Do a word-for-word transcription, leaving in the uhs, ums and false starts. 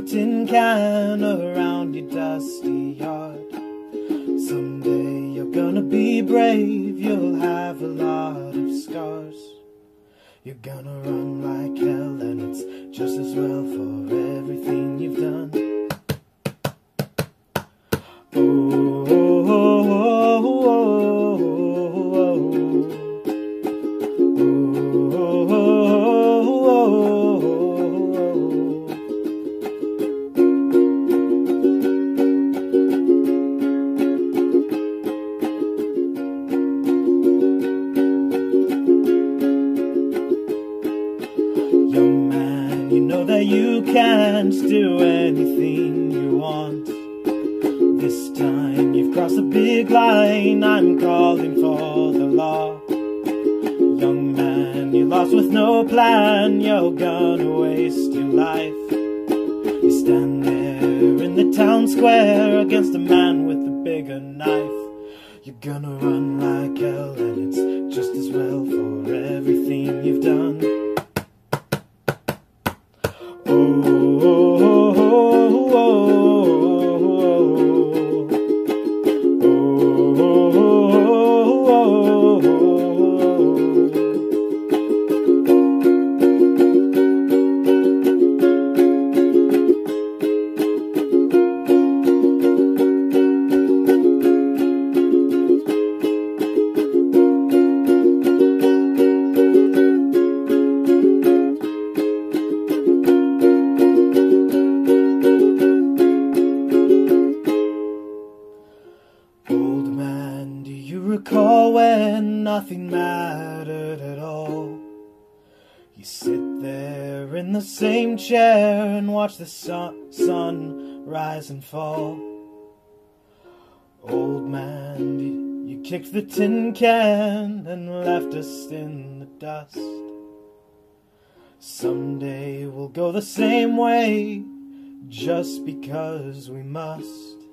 tin can around your dusty yard. Someday you're gonna be brave, you'll have a lot of scars. You're gonna run like hell, and it's just as well for everything you've done. Oh, oh, oh, oh, oh, oh, oh, young man, you know that you can't do anything you want. This time you've crossed a big line, I'm calling for the law. Young man, you're lost with no plan, you're gonna waste your life. You stand there in the town square against a man with a bigger knife. You're gonna run like hell, and it's just as well for everything you've done. Oh, oh, oh, oh, oh, oh, oh, oh. Old man, do you recall when nothing mattered at all? You sit there in the same chair and watch the sun, sun rise and fall. Old man, you, you kicked the tin can and left us in the dust. Someday we'll go the same way, just because we must.